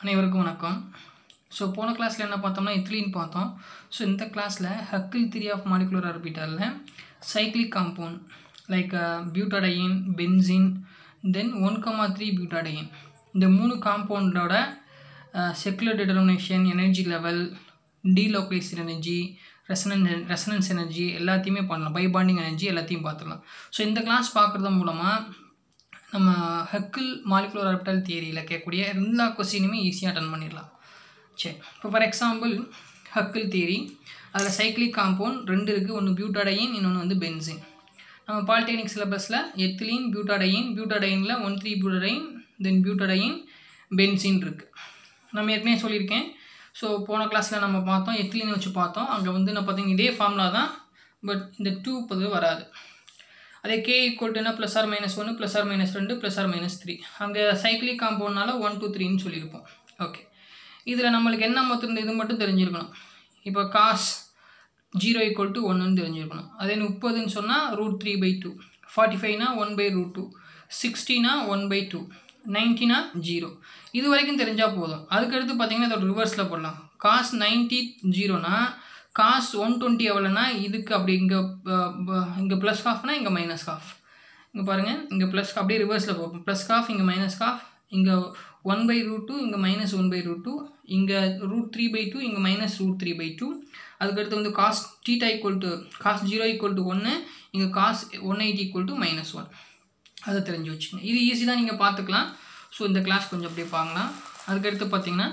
அனைவருக்கும் வணக்கம். ஸோ போன கிளாஸில் என்ன பார்த்தோம்னா எத்திலீன் பார்த்தோம். ஸோ இந்த கிளாஸில் ஹக்கிள் தியரி ஆஃப் மாலிகுலர் ஆர்பிட்டாலில் cyclic compound like butadiene, benzene, then 1,3 butadiene, இந்த 3 காம்பவுண்டோட secular determination, energy level, delocalised energy, resonance energy எல்லாத்தையுமே பண்ணலாம். பை பாண்டிங் எனர்ஜி எல்லாத்தையும் பார்த்துக்கலாம். ஸோ இந்த கிளாஸ் பார்க்குறது மூலமாக நம்ம ஹக்கிள் மாலிகுலர் ஆர்பிட்டால் தியரியில் கேட்கக்கூடிய எல்லா கொஸ்டினுமே ஈஸியாக அட்டன் பண்ணிடலாம். சரி, இப்போ ஃபார் எக்ஸாம்பிள் ஹக்கிள் தியரி, அதில் சைக்ளிக் காம்பவுண்ட் 2 இருக்குது. ஒன்று பியூட்டாடைன், இன்னொன்று வந்து பென்சின். நம்ம பாலிடெக்னிக் சிலபஸில் எத்திலீன், பியூட்டாடைனில் 1,3 பியூட்டாடைன், தென் பியூட்டாடைன், பென்சின் இருக்குது. நம்ம ஏற்கனவே சொல்லியிருக்கேன். ஸோ போன கிளாஸில் நம்ம பார்த்தோம், எத்திலீன் வச்சு பார்த்தோம். அங்கே வந்து நான் பார்த்தீங்கன்னா இதே ஃபார்முலா தான், பட் இந்த 2 பொதுவாக வராது. அதே K = என்ன +or - 1 +or - 2 +or - 3. அங்கே சைக்ளிக் காம்பவுண்ட்னால 1 2 3ன்னு சொல்லியிருப்போம். ஓகே, இதில் நம்மளுக்கு என்ன மொத்தம் இது மட்டும் தெரிஞ்சிருக்கணும். இப்போ cos 0 = 1ன்னு தெரிஞ்சிருக்கணும். அதே 30ன்னு சொன்னால் √3/2, 45னா 1/√2, 60னா 1/2, 90னா 0. இது வரைக்கும் தெரிஞ்சால் போதும். அதுக்கடுத்து பார்த்தீங்கன்னா இதோட ரிவர்ஸில் போடலாம். cos 90 0னா cos 120 எவ்வளோனா இதுக்கு அப்படி இங்கே ப்ளஸ் ஹாஃப்னா இங்கே மைனஸ் ஹாஃப். இங்கே பாருங்கள், இங்கே ப்ளஸ் அப்படியே ரிவர்ஸில் போகும். ப்ளஸ் ஹாஃப் இங்கே மைனஸ் ஹாஃப், இங்கே 1/√2 இங்கே -1/√2, இங்கே √3/2 இங்கே -√3/2. அதுக்கடுத்து வந்து cos cos 0 = 1, இங்கே cos 180 = -1. அதை தெரிஞ்சு வச்சுக்கோங்க. இது ஈஸி தான், நீங்கள் பார்த்துக்கலாம். ஸோ இந்த கிளாஸ் கொஞ்சம் அப்படியே பார்க்கலாம். அதுக்கடுத்து பார்த்தீங்கன்னா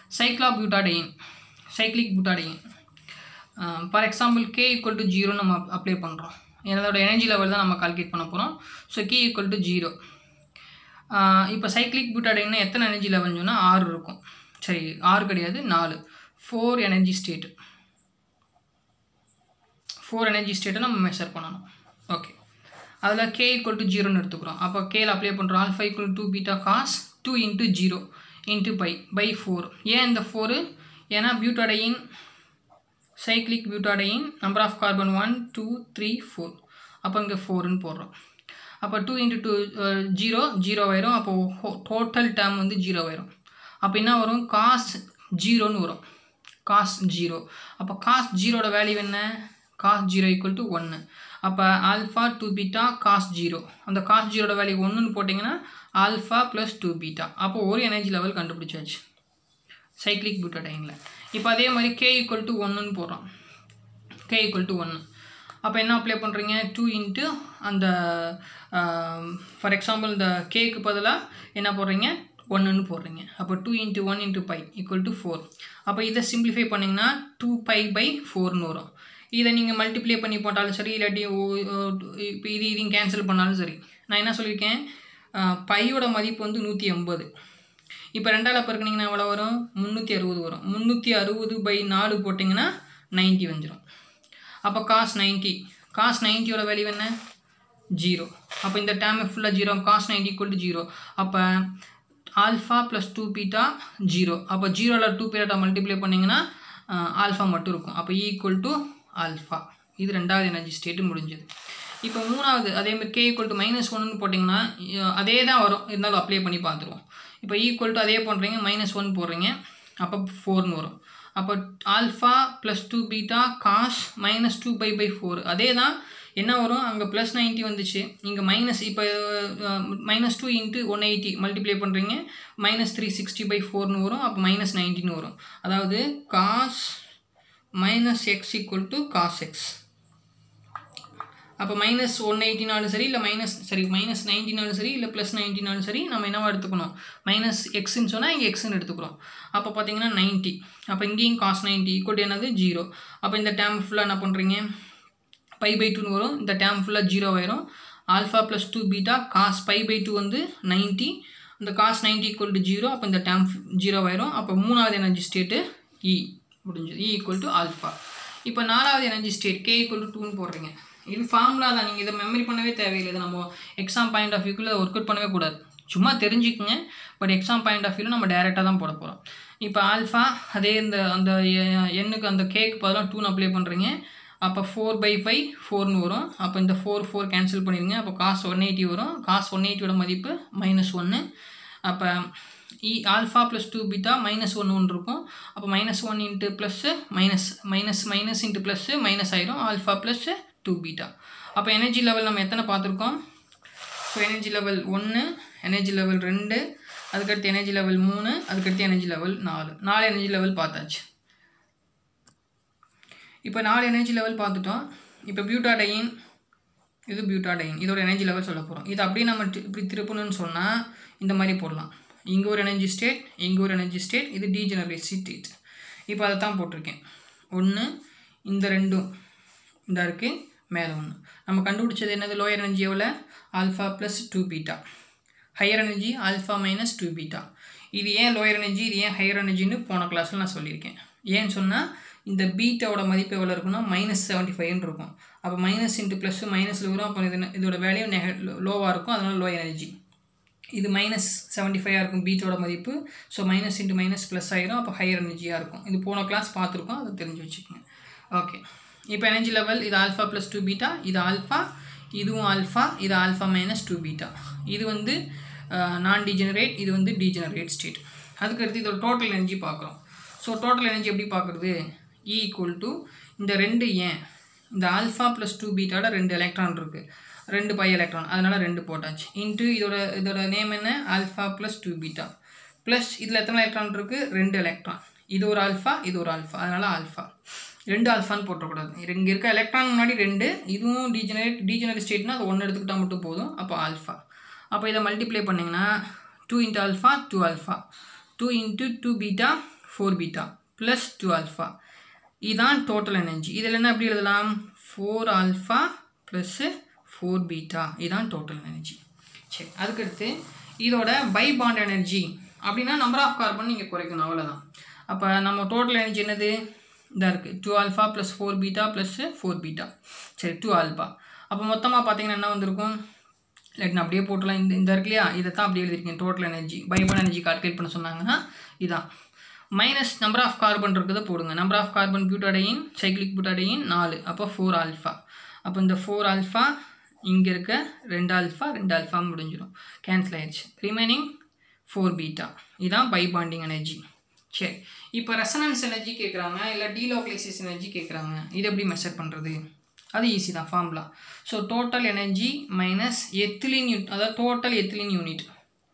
cyclic butadiene. For example K = 0 நம்ம அப்ளை பண்ணுறோம். என்னோட எனர்ஜி லெவல் தான் நம்ம கால்குலேட் பண்ண போகிறோம். So K = 0. இப்போ சைக்ளிக் பியூட்டாடைன்னா எத்தனை எனர்ஜி லெவல்னு சொன்னால் 6 இருக்கும். சரி, 6 கிடையாது, 4. 4 எனர்ஜி ஸ்டேட்டு, 4 எனர்ஜி ஸ்டேட்டை நம்ம மெஷர் பண்ணணும். ஓகே, அதில் K = 0ன்னு எடுத்துக்கிறோம். அப்போ Kயில் அப்ளை பண்ணுறோம். α = 2 β cos 2 × 0 × π/4. ஏன் இந்த 4? ஏன்னா butadiene, cyclic butadiene number of carbon 1 2 3 4. அப்போ இங்கே 4ன்னு போடுறோம். அப்போ 2 × 2 0 ஆயிரும். அப்போது டோட்டல் டேர்ம் வந்து 0 ஆயிரும். அப்போ என்ன வரும்? cos 0ன்னு வரும். cos 0. அப்போ cos 0ஓட வேல்யூ என்ன? cos 0 = 1. அப்போ α 2 β cos 0. அந்த cos 0ஓட வேல்யூ 1ன்னு போட்டிங்கன்னா α + 2 β. அப்போ ஒரு எனர்ஜி லெவல் கண்டுபிடிச்சாச்சு சைக்ளிக் பியூட்டாடைனில். இப்போ அதே மாதிரி K = 1ன்னு போடுறோம். K = 1. அப்போ என்ன அப்ளை பண்ணுறீங்க? 2 × அந்த ஃபார் எக்ஸாம்பிள் இந்த கேக்கு பதிலாக என்ன போடுறீங்க? 1ன்னு போடுறீங்க. அப்போ 2 × 1 × π = 4. அப்போ இதை சிம்பிளிஃபை பண்ணிங்கன்னா 2π/4ன்னு வரும். இதை நீங்கள் மல்டிப்ளை பண்ணி போட்டாலும் சரி, இல்லாட்டி இப்போ இதையும் கேன்சல் பண்ணாலும் சரி. நான் என்ன சொல்லியிருக்கேன்? பையோட மதிப்பு வந்து 180. இப்போ 2ஆல் பெருக்குனீங்கன்னா எவ்வளோ வரும்? 360 வரும். 360/4 போட்டிங்கன்னா 90 வந்துடும். அப்போ cos 90ஓட வேல்யூ என்ன? 0. அப்போ இந்த டேர்ம் ஃபுல்லாக 0. cos 90 = 0. அப்போ α + 2 β 0. அப்போ 0ல் 2 β மல்டிப்ளை பண்ணிங்கன்னா ஆல்ஃபா மட்டும் இருக்கும். அப்போ E = α. இது 2வது எனர்ஜி ஸ்டேட்டு முடிஞ்சது. இப்போ 3வது அதேமாதிரி K = -1ன்னு போட்டிங்கன்னா அதே தான் வரும், இருந்தாலும் அப்ளை பண்ணி பார்த்துருவோம். இப்போ ஈக்குவல் டு அதே பண்ணுறீங்க, -1 போடுறீங்க. அப்போ 4ன்னு வரும். அப்போ α + 2 β cos -2π/4. அதே தான் என்ன வரும்? அங்கே +90 வந்துச்சு, இங்கே மைனஸ். இப்போ -2 × 180 மல்டிப்ளை பண்ணுறீங்க, -360/4ன்னு வரும். அப்போ -90ன்னு வரும். அதாவது cos - x = cos x. அப்போ -180னாலும் சரி, இல்லை -90னாலும் சரி, இல்லை +90னாலும் சரி, நம்ம என்னவா எடுத்துக்கணும்? -xன்னு சொன்னால் இங்கே xன்னு எடுத்துக்கிறோம். அப்போ பார்த்தீங்கன்னா 90. அப்போ இங்கேயும் cos 90 = என்னது? 0. அப்போ இந்த டேர்ம் ஃபுல்லாக என்ன பண்ணுறீங்க? π/2ன்னு வரும். இந்த டேர்ம் ஃபுல்லாக 0 ஆயிரும். α + 2 β cos π/2 வந்து 90. இந்த cos 90 = 0. அப்போ இந்த டேர்ம் 0 ஆயிரும். அப்போ 3வது எனர்ஜி ஸ்டேட்டு E முடிஞ்சது. E = α. இப்போ 4வது எனர்ஜி ஸ்டேட் K = 2ன்னு போடுறீங்க. இது ஃபார்முலா தான், நீங்கள் இதை மெமரி பண்ணவே தேவையில்லை. இது நம்ம எக்ஸாம் பாயிண்ட் ஆஃப் வியூக்குள்ளே ஒர்க் அவுட் பண்ணவே கூடாது. சும்மா தெரிஞ்சுக்குங்க. பட் எக்ஸாம் பாயிண்ட் ஆஃப் வியூவில் நம்ம டேரெக்டாக தான் போட போகிறோம். இப்போ ஆல்ஃபா அதே அந்த எண்ணுக்கு அந்த கேக்கு பதிலாக 2ன்னு அப்ளை பண்ணுறீங்க. அப்போ 4/5 4ன்னு வரும். அப்போ இந்த 4 கேன்சல் பண்ணிடுங்க. அப்போ cos 180 வரும். cos 180ஓட மதிப்பு -1. அப்போ ஆல்ஃபா ப்ளஸ் 2 பீட்டா மைனஸ் ஒன்று இருக்கும். அப்போ -1 into plus minus into plus minus ஆயிரும் ஆல்ஃபா ப்ளஸ் 2 பீட்டா. அப்போ எனர்ஜி லெவல் நம்ம எத்தனை பார்த்துருக்கோம்? So energy level 1, energy level 2, அதுக்கடுத்து எனர்ஜி லெவல் 3, அதுக்கடுத்து எனர்ஜி லெவல் 4 எனர்ஜி லெவல் பார்த்தாச்சு. இப்போ 4 எனர்ஜி லெவல் பார்த்துட்டோம். இப்போ பியூட்டாடைன், இது பியூட்டாடைன், இதோட எனர்ஜி லெவல் சொல்ல போகிறோம். இது அப்படியே நம்ம இப்படி திருப்பணும்னு சொன்னால் இந்த மாதிரி போடலாம். இங்கே ஒரு எனர்ஜி ஸ்டேட், இங்கே ஒரு எனர்ஜி ஸ்டேட், இது டீஜெனரேட் ஸ்டேட். இப்போ அதை தான் போட்டிருக்கேன். 1 இந்த 2 இந்த இருக்குது, மேலே 1. நம்ம கண்டுபிடிச்சது என்னது? லோயர் எனர்ஜி எவ்வளோ? Alpha plus 2 beta. Higher energy alpha minus 2 beta. இது ஏன் லோயர் எனர்ஜி, இது ஏன் ஹையர் எனர்ஜின்னு போன கிளாஸில் நான் சொல்லியிருக்கேன். ஏன்னு சொன்னால் இந்த பீட்டாவோட மதிப்பு எவ்வளோ இருக்குன்னா -75 இருக்கும். அப்போ மைனஸ் இன்ட்டு ப்ளஸ்ஸு மைனஸில் வரும். அப்போ இதோட வேல்யூ லோவாக இருக்கும், அதனால் லோ எனர்ஜி. இது -75 இருக்கும் பீட்டோட மதிப்பு. So minus into minus plus ஆகிரும், அப்போ ஹையர் எனர்ஜியாக இருக்கும். இது போன கிளாஸ் பார்த்துருக்கோம், அதை தெரிஞ்சு வச்சுக்கோங்க. ஓகே, இப்போ எனர்ஜி லெவல் இது ஆல்ஃபா ப்ளஸ் 2 பீட்டா, இது ஆல்ஃபா, இதுவும் ஆல்ஃபா, இது ஆல்ஃபா மைனஸ் 2 பீட்டா. இது வந்து நான் டீஜெனரேட், இது வந்து டீஜெனரேட் ஸ்டேட். அதுக்கடுத்து இதோட டோட்டல் எனர்ஜி பார்க்குறோம். ஸோ டோட்டல் எனர்ஜி எப்படி பார்க்குறது? E ஈக்குவல் டு இந்த 2 ஏன் இந்த ஆல்ஃபா ப்ளஸ் 2 பீட்டாவோட 2 எலக்ட்ரான் இருக்குது, 2 பை எலக்ட்ரான், அதனால் 2 போட்டாச்சு. இன்ட்டு இதோட நேம் என்ன? ஆல்ஃபா ப்ளஸ் 2 பீட்டா ப்ளஸ் இதில் எத்தனை எலக்ட்ரான் இருக்குது? 2 எலக்ட்ரான். இது ஒரு ஆல்ஃபா, இது ஒரு ஆல்ஃபா, அதனால் ஆல்ஃபா. 2 ஆல்ஃபான்னு போட்டக்கூடாது. இங்கே இருக்க எலக்ட்ரான் முன்னாடி 2, இதுவும் டீஜெனரேட் ஸ்டேட்னா அது 1 எடுத்துக்கிட்டால் மட்டும் போதும். அப்போ ஆல்ஃபா. அப்போ இதை மல்டிப்ளை பண்ணிங்கன்னா 2 into alpha 2 alpha, 2 into 2 beta 4 beta plus 2 alpha. இதுதான் டோட்டல் எனர்ஜி. இதில் என்ன எப்படி எழுதலாம்? 4 ஆல்ஃபா ப்ளஸ்ஸு 4 பீட்டா, இதுதான் டோட்டல் எனர்ஜி. சரி, அதுக்கடுத்து இதோட பை பாண்ட் எனர்ஜி அப்படின்னா நம்பர் ஆஃப் கார்பன் நீங்கள் குறைக்கணும், அவ்வளோதான். அப்போ நம்ம டோட்டல் எனர்ஜி என்னது? இதாக இருக்குது 2 alpha plus 4 beta plus 4 beta. சரி, 2 ஆல்ஃபா. அப்போ மொத்தமாக பார்த்தீங்கன்னா என்ன வந்திருக்கும்? இல்லாட்டி நான் அப்படியே போட்டலாம். இந்த இருக்கு இல்லையா, இதை தான் அப்படியே எழுதிருக்கேன். Total energy pi bond energy calculate பண்ண சொன்னாங்கன்னா இதான். மைனஸ் நம்பர் ஆஃப் கார்பன் இருக்கிறத போடுங்க. Number of carbon butadiene, cyclic butadiene 4, அப்போ 4 ஆல்ஃபா. அப்போ இந்த 4 ஆல்ஃபா இங்கே இருக்க 2 ஆல்ஃபா 2 ஆல்ஃபா முடிஞ்சிடும், கேன்சல் ஆயிடுச்சு. Remaining 4 beta. இதுதான் பை பாண்டிங் எனர்ஜி. சரி, இப்போ ரெசனன்ஸ் எனர்ஜி கேட்குறாங்க, இல்லை டீலோக்லைசிஸ் எனர்ஜி கேட்குறாங்க. இது எப்படி மெஷர் பண்ணுறது? அது ஈஸி தான், formula. So total energy minus ethylene unit, அதாவது total ethylene unit,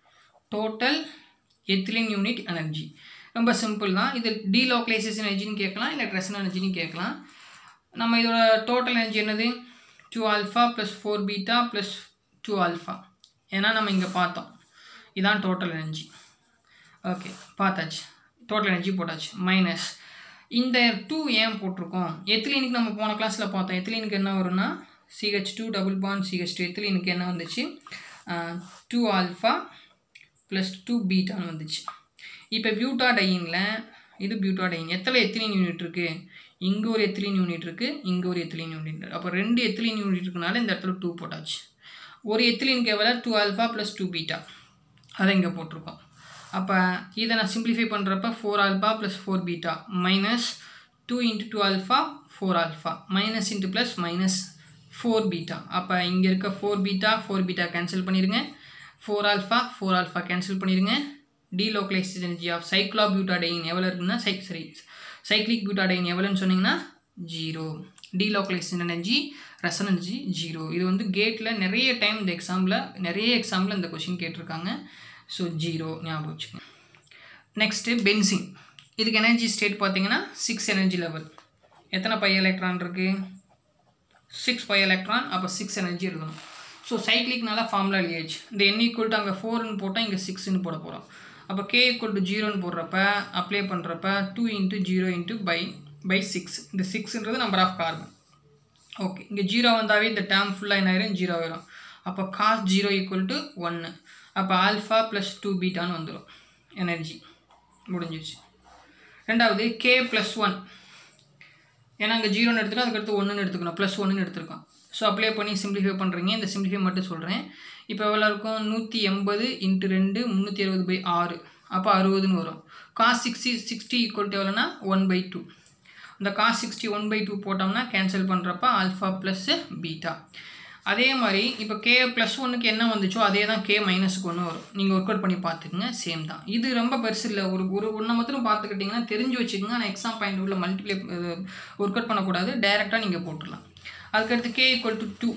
total ethylene unit energy. ரொம்ப சிம்பிள் தான். இது டீலோக்லைசிஸ் எனர்ஜின்னு கேட்கலாம், இல்லை ரெசனன்ஸ் எனர்ஜின்னு கேட்கலாம். நம்ம இதோட டோட்டல் எனர்ஜி என்னது? 2 alpha plus 4 beta plus 2 alpha. ஏன்னா நம்ம இங்கே பார்த்தோம், இதான் டோட்டல் எனர்ஜி. ஓகே, பார்த்தாச்சு, டோட்டல் எனர்ஜி போட்டாச்சு. மைனஸ் இந்த 2 ஏன் போட்டிருக்கோம்? எத்திலீனுக்கு நம்ம போன கிளாஸில் பார்த்தோம். எத்திலீனுக்கு என்ன வரும்னா CH2 டபுள் பாண்ட் CH2. எத்திலீனுக்கு என்ன வந்துச்சு? 2 ஆல்ஃபா ப்ளஸ் 2 பீட்டான்னு வந்துச்சு. இப்போ பியூட்டாடைனில் இது பியூட்டாடைன் எத்தனை எத்திலீன் யூனிட் இருக்குது? இங்கே ஒரு எத்திலீன் யூனிட் இருக்குது, இங்கே ஒரு எத்திலீன் யூனிட் இருக்குது. அப்போ 2 எத்திலீன் யூனிட் இருக்குனால இந்த இடத்துல 2 போட்டாச்சு. ஒரு எத்திலீனுக்கு எவ்வளோ? 2 ஆல்ஃபா ப்ளஸ் 2 பீட்டா, அதை இங்கே போட்டிருக்கோம். அப்போ இதை நான் சிம்பிளிஃபை பண்ணுறப்ப 4 alpha plus 4 beta minus 2 into 2 alpha 4 alpha minus into plus minus 4 beta. அப்போ இங்கே இருக்க 4 பீட்டா கேன்சல் பண்ணிடுங்க. 4 ஆல்ஃபா கேன்சல் பண்ணிடுங்க. டீலோக்லைசிஸ் எனர்ஜி ஆஃப் சைக்ளோபியூட்டாடைன் எவ்வளோ இருக்குன்னா சைக்ளிக் பியூட்டாடைன் எவ்வளோன்னு சொன்னீங்கன்னா 0. Delocalisation energy, resonance 0. இது வந்து கேட்டில் நிறைய டைம் இந்த எக்ஸாம்பிள் இந்த கொஷின் கேட்டிருக்காங்க. ஸோ 0 ஞாபகம் வச்சுக்கோங்க. Next benzene. இதுக்கு எனர்ஜி ஸ்டேட் பார்த்தீங்கன்னா 6 எனர்ஜி லெவல். எத்தனை பை எலக்ட்ரான் இருக்குது? 6 பை எலக்ட்ரான். அப்போ 6 எனர்ஜி இருக்கணும். ஸோ சைக்ளிக்னால ஃபார்முலா எழுதியாச்சு. இந்த n ஈக்குவல் டு அங்கே 4ன்னு போட்டால் இங்கே 6ன்னு போட போகிறோம். அப்போ k ஈக்குவல் டு 0ன்னு போடுறப்ப அப்ளை பண்ணுறப்ப 2 இன்ட்டு 0 இன்ட்டு பை 6. இந்த 6ன்றது நம்பர் ஆஃப் கார்பன். ஓகே, இங்கே 0 வந்தாவே இந்த டேர்ம் ஃபுல்லாக என்ன ஆயிரும்? 0 ஆயிரும். அப்போ காஸ் 0 ஈக்குவல் டு 1. அப்போ ஆல்ஃபா ப்ளஸ் 2 பீட்டான்னு வந்துடும் எனர்ஜி. முடிஞ்சிச்சு. ரெண்டாவது k ப்ளஸ் 1. ஏன்னா அங்கே 0ன்னு எடுத்துகிட்டோம், அதுக்கடுத்து 1ன்னு எடுத்துக்கணும், ப்ளஸ் 1ன்னு எடுத்துருக்கோம். ஸோ அப்ளை பண்ணி சிம்பிளிஃபை பண்ணுறீங்க. இந்த சிம்பிளிஃபை மட்டும் சொல்கிறேன். இப்போ எவ்வளோ இருக்கும்? 180 இன்ட்டு 2 360/6. அப்போ 60ன்னு வரும். காஸ் 60 ஈக்குவல் டு எவ்வளோனா 1/2. இந்த காஸ் 60 1/2 போட்டோம்னா கேன்சல் பண்ணுறப்ப ஆல்ஃபா ப்ளஸ் பீட்டா. அதே மாதிரி இப்போ கே ப்ளஸ் ஒன்றுக்கு என்ன வந்துச்சோ அதே தான் கே மைனஸுக்கு ஒன்று வரும். நீங்கள் ஒர்க் அவுட் பண்ணி பார்த்துக்குங்க, சேம் தான். இது ரொம்ப பெருசு இல்லை, ஒன்றை மட்டும் பார்த்துக்கிட்டிங்கன்னா தெரிஞ்சு வச்சுக்கோங்க. ஆனால் எக்ஸாம் பாயிண்ட் உள்ள மல்டிப்ளை ஒர்க் அவுட் பண்ணக்கூடாது, டைரெக்டாக நீங்கள் போட்டுடலாம். அதுக்கடுத்து K equal to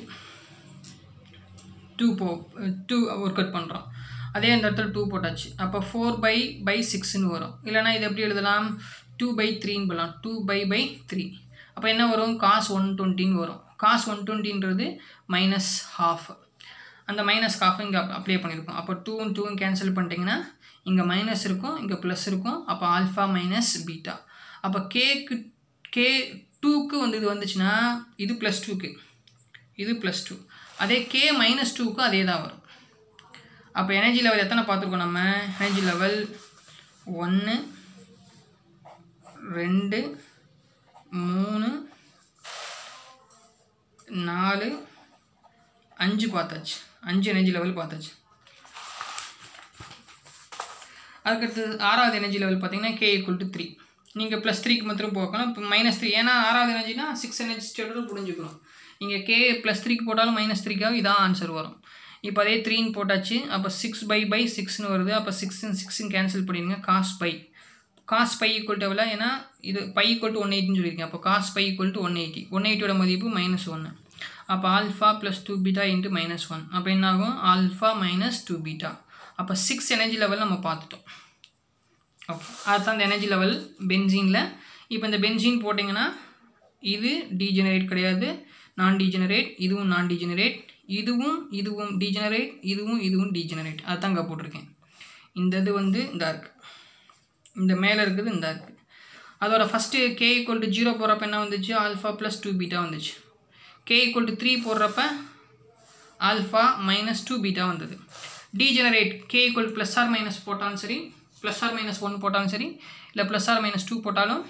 2 work out பண்ணுறோம். அதே அந்த இடத்துல 2 போட்டாச்சு. அப்போ 4/6ன்னு வரும். இல்லைனா இது எப்படி எழுதலாம், 2/3ன்னு போடலாம். 2/3. அப்போ என்ன வரும், cos 120ன்னு வரும். cos 120ன்றது -12. அந்த -12 இங்கே அப்ளை பண்ணியிருக்கோம். அப்போ 2 கேன்சல் பண்ணிட்டீங்கன்னா இங்கே மைனஸ் இருக்கும், இங்கே ப்ளஸ் இருக்கும். அப்போ ஆல்ஃபா மைனஸ் பீட்டா. அப்போ K2க்கு வந்து இது வந்துச்சுன்னா இது +2க்கு, இது +2. அதே K -2க்கு அதே தான் வரும். அப்போ எனர்ஜி லெவல் எத்தனை பார்த்துருக்கோம் நம்ம, எனர்ஜி லெவல் 1 2 3 4 5 பார்த்தாச்சு. 5 எனர்ஜி லெவல் பார்த்தாச்சு. அதுக்கடுத்து 6வது எனர்ஜி லெவல் பார்த்தீங்கன்னா K = 3. நீங்கள் +3க்கு மாத்திரம் போக்கணும். இப்போ -3, ஏன்னா 6வது எனர்ஜினா 6 எனர்ஜி ஸ்டேட்டோட புரிஞ்சுக்கணும். நீங்கள் K +3க்கு போட்டாலும் -3க்காக இதான் ஆன்சர் வரும். இப்போ அதே 3ன்னு போட்டாச்சு. அப்போ 6/6ன்னு வருது. அப்போ 6 கேன்சல் பண்ணிடுங்க. cos π ஈக்குவல் எவ்வளோ, ஏன்னா இது π = 180ன்னு சொல்லியிருக்கேன். அப்போ cos π = 180. 180யோட மதிப்பு -1. அப்போ ஆல்ஃபா + 2β × -1. அப்போ என்ன ஆகும், ஆல்ஃபா - 2β. அப்போ 6 எனர்ஜி லெவல் நம்ம பார்த்துட்டோம். ஓகே, அதுதான் இந்த எனர்ஜி லெவல் பென்சீனில். இப்போ இந்த பென்சீன் போட்டிங்கன்னா இது டீஜெனரேட் கிடையாது, நான் டீஜெனரேட். இதுவும் நான் டீஜெனரேட். இதுவும் டீஜெனரேட். இதுவும் டீஜெனரேட். அதுதான் இங்கே போட்டிருக்கேன். இந்த இது வந்து இந்த இருக்குது, இந்த மேலே இருக்குது, இந்த இருக்குது. அதோட ஃபஸ்ட்டு K = 0 போடுறப்ப என்ன வந்துச்சு, ஆல்ஃபா + 2β வந்துச்சு. K = 3 போடுறப்ப ஆல்ஃபா - 2β வந்தது. டீஜெனரேட் K = +or - போட்டாலும் சரி, +or - 1 போட்டாலும் சரி, இல்லை +or - 2 போட்டாலும்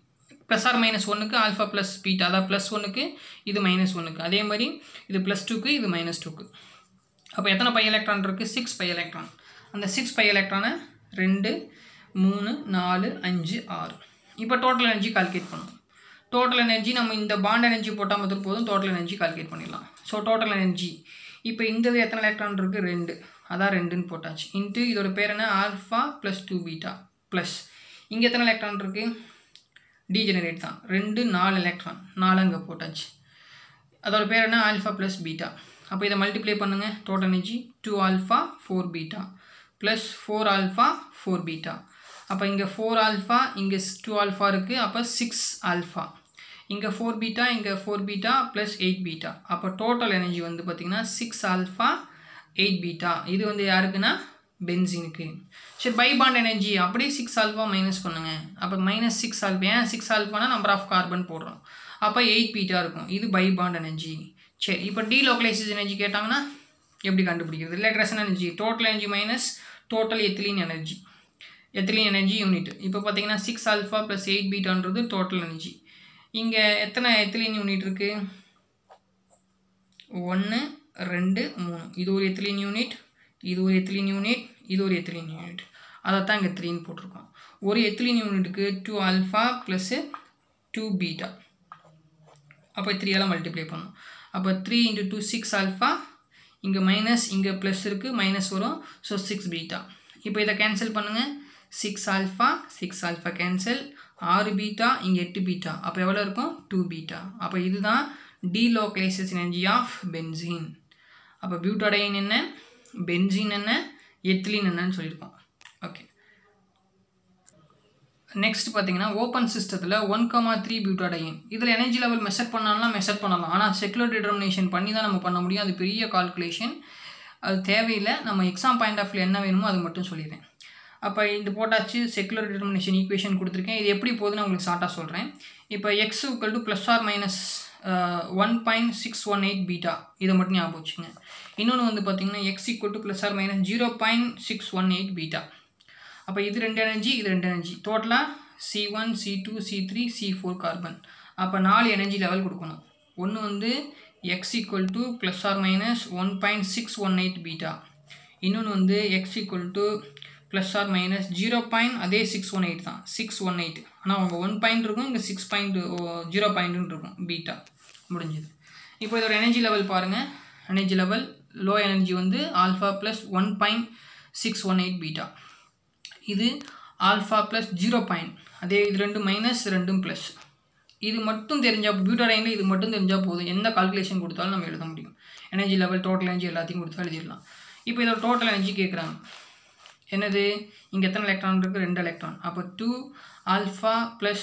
+or - 1க்கு ஆல்ஃபா + பீட்டா, அதாவது +1க்கு இது -1க்கு, அதே மாதிரி இது +2க்கு இது -2க்கு. அப்போ எத்தனை பை எலக்ட்ரான் இருக்குது, 6 பை எலக்ட்ரான். அந்த 6 பை எலக்ட்ரானை 2 3 4 5 6. இப்போ டோட்டல் எனர்ஜி கால்குலேட் பண்ணணும். டோட்டல் எனர்ஜி நம்ம இந்த பாண்ட் எனர்ஜி போட்டால் மட்டும் போதும், டோட்டல் எனர்ஜி கால்குலேட் பண்ணிடலாம். ஸோ டோட்டல் எனர்ஜி இப்போ இந்த எத்தனை எலக்ட்ரான் இருக்குது, 2, அதான் 2ன்னு போட்டாச்சு. இன்ட்டு இதோட பேர் என்ன, ஆல்ஃபா + 2β ப்ளஸ் இங்கே எத்தனை எலக்ட்ரான் இருக்குது, டீஜெனரேட் தான், 2 4 எலக்ட்ரான், 4 அங்கே போட்டாச்சு. அதோட பேர் என்ன, ஆல்ஃபா + பீட்டா. அப்போ இதை மல்டிப்ளை பண்ணுங்கள். Total energy 2 alpha 4 beta plus 4 alpha 4 beta. அப்போ இங்கே 4 ஆல்ஃபா, இங்கே 2 ஆல்ஃபா இருக்குது. அப்போ 6 ஆல்ஃபா, இங்கே 4 பீட்டா, இங்கே 4 பீட்டா ப்ளஸ் 8 பீட்டா. அப்போ டோட்டல் எனர்ஜி வந்து பார்த்திங்கன்னா 6 ஆல்ஃபா 8 பீட்டா. இது வந்து யாருக்குன்னா பென்சீனுக்கு. சரி, பை பாண்ட் எனர்ஜி அப்படியே 6 ஆல்ஃபா மைனஸ் பண்ணுங்கள். அப்போ -6 ஆல்ஃபா, ஏன் 6 ஆல்ஃபானா நம்பர் ஆஃப் கார்பன் போடுறோம். அப்போ 8 பீட்டா இருக்கும். இது பை பாண்ட் எனர்ஜி. சரி, இப்போ டீலோக்கலைசேஷன் எனர்ஜி கேட்டாங்கன்னா எப்படி கண்டுபிடிக்கிறது, எலக்ட்ரேஷன் energy, total energy minus total ethylene energy, ethylene energy unit. இப்போ பார்த்தீங்கன்னா 6 ஆல்ஃபா + 8 பீட்டான்றது டோட்டல் எனர்ஜி. இங்கே எத்தனை எத்திலீன் யூனிட் இருக்குது, 1 2 3. இது ஒரு எத்திலீன் யூனிட், இது ஒரு எத்திலீன் யூனிட், இது ஒரு எத்திலீன் யூனிட். அதை தான் இங்கே 3ன்னு போட்டிருக்கோம். ஒரு எத்திலீன் யூனிட்டுக்கு 2 ஆல்ஃபா ப்ளஸ் 2 பீட்டா. அப்போ 3 மல்டிப்ளை பண்ணும். அப்போ 3 × 2 6 ஆல்ஃபா, இங்கே மைனஸ், இங்கே ப்ளஸ் இருக்குது, மைனஸ் வரும். So 6 beta. இப்போ இதை கேன்சல் பண்ணுங்கள். 6 ஆல்ஃபா கேன்சல், 6 பீட்டா, இங்கே 8 பீட்டா. அப்போ எவ்வளோ இருக்கும், 2 பீட்டா. அப்போ இதுதான் டீலோக்கலைசேஷன் எனர்ஜி ஆஃப் பென்சீன். அப்போ பியூட்டாடைன் என்ன, பென்சீன் என்ன, எத்திலீன் என்னன்னு சொல்லியிருக்கோம். ஓகே, நெக்ஸ்ட் பார்த்தீங்கன்னா ஓப்பன் சிஸ்டத்தில் 1,3 பியூட்டாடைன். இதில் எனர்ஜி லெவல் மெஷர் பண்ணலாம். ஆனால் செக்குலர் டிட்டர்மினேஷன் பண்ணி தான் நம்ம பண்ண முடியும். அது பெரிய கால்குலேஷன், அது தேவையில்லை. நம்ம எக்ஸாம் பாயிண்ட் ஆஃப் வியூ என்ன வேணுமோ அது மட்டும் சொல்லிடுறேன். அப்போ இந்த போட்டாச்சு, செக்குலர் டிட்டர்மினேஷன் ஈக்குவேஷன் கொடுத்துருக்கேன். இது எப்படி போகுதுன்னு உங்களுக்கு ஷார்ட்டாக சொல்கிறேன். இப்போ x = ± 1.618 பீட்டா, இதை மட்டும் ஞாபகம் வச்சுங்க. இன்னொன்று வந்து பார்த்தீங்கன்னா x = ± 0.618 பீட்டா. அப்போ இது 2 எனர்ஜி, இது 2 எனர்ஜி, டோட்டலாக C1 C2 C3 C4 carbon. அப்போ 4 எனர்ஜி லெவல் கொடுக்கணும். ஒன்று வந்து x = ± 1.618 பீட்டா. இன்னொன்று வந்து x ± 0. அதே 618 தான், 618. ஆனால் அவங்க 1 பாயிண்ட் இருக்கும், இங்கே 6.0 பாயிண்ட்டுன்னு இருக்கும் பீட்டா. முடிஞ்சுது. இப்போ இதோட எனர்ஜி லெவல் பாருங்கள். எனர்ஜி லெவல் லோ எனர்ஜி வந்து ஆல்ஃபா ப்ளஸ் 1.618 பீட்டா. இது ஆல்ஃபா ப்ளஸ் 0. அதே இது 2 மைனஸ் 2 ப்ளஸ். இது மட்டும் தெரிஞ்சால் பியூட்டாடைனில் இது மட்டும் தெரிஞ்சால் போதும், எந்த கால்குலேஷன் கொடுத்தாலும் நம்ம எழுத முடியும். எனர்ஜி லெவல் டோட்டல் எனர்ஜி எல்லாத்தையும் கொடுத்தா எழுதிடலாம். இப்போ இதோட டோட்டல் எனர்ஜி கேட்குறாங்க. என்னது, இங்கே எத்தனை எலக்ட்ரான் இருக்குது, 2 எலக்ட்ரான். அப்போ 2 ஆல்ஃபா ப்ளஸ்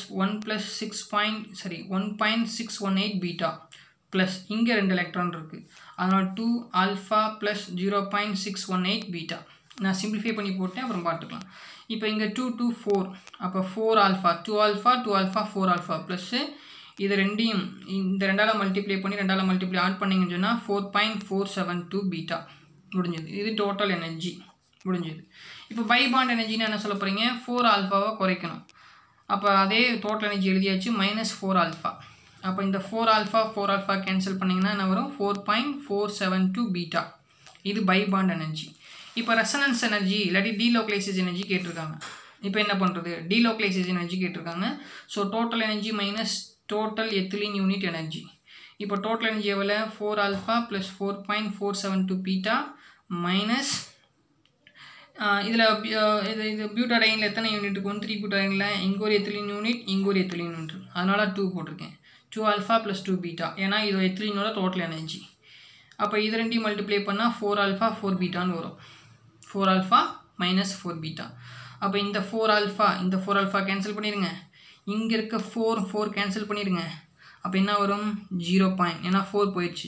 1.618 பீட்டா ப்ளஸ் இங்கே 2 எலக்ட்ரான் இருக்குது, அதனால் 2 ஆல்ஃபா ப்ளஸ் 0.618 பீட்டா. நான் சிம்பிளிஃபை பண்ணி போட்டேன், அப்புறம் பார்த்துக்கலாம். இப்போ இங்கே 2 2 4, அப்போ 4 alpha 2 alpha 2 alpha 4 alpha plus இது ரெண்டையும் இந்த 2ஆல் மல்டிப்ளை பண்ணி 2ஆல் மல்டிப்ளை ஆட் பண்ணிங்கன்னு சொன்னால் 4.472 பீட்டா முடிஞ்சது. இது டோட்டல் எனர்ஜி முடிஞ்சது. இப்போ பை பாண்ட் எனர்ஜின்னு என்ன சொல்ல போகிறீங்க, 4 ஆல்ஃபாவை குறைக்கணும். அப்போ அதே டோட்டல் எனர்ஜி எழுதியாச்சு, -4 ஆல்ஃபா. அப்போ இந்த 4 ஆல்ஃபா கேன்சல் பண்ணிங்கன்னா என்ன வரும், 4.472 பீட்டா. இது பை பாண்ட் எனர்ஜி. இப்போ ரெசனன்ஸ் எனர்ஜி இல்லாட்டி டீலோக்கலைசேஷன் எனர்ஜி கேட்டிருக்காங்க. இப்போ என்ன பண்ணுறது, டீலோக்கலைசேஷன் எனர்ஜி கேட்டிருக்காங்க. So total energy minus total ethylene unit energy. இப்போ டோட்டல் எனர்ஜி எவ்வளோ, 4 ஆல்ஃபா ப்ளஸ் 4.472 பீட்டா மைனஸ் இதில் இது பியூட்டாடைனில் எத்தனை யூனிட் இருக்கும், 3 பியூட்டாடைனில் இங்கே ஒரு எத்திலீன் யூனிட், இங்கே ஒரு எத்திலீன் யூனிட், அதனால 2 போட்டிருக்கேன். 2 ஆல்ஃபா ப்ளஸ் 2 பீட்டா, ஏன்னா இது எத்திலீனோட டோட்டல் எனர்ஜி. அப்போ இது ரெண்டையும் மல்டிப்ளை பண்ணால் 4 ஆல்ஃபா 4 பீட்டான்னு வரும். 4 ஆல்ஃபா மைனஸ் 4 பீட்டா. அப்போ இந்த 4 ஆல்ஃபா கேன்சல் பண்ணிடுங்க, இங்கே இருக்க 4 கேன்சல் பண்ணிடுங்க. அப்போ என்ன வரும், 0. ஏன்னா 4 போயிடுச்சு,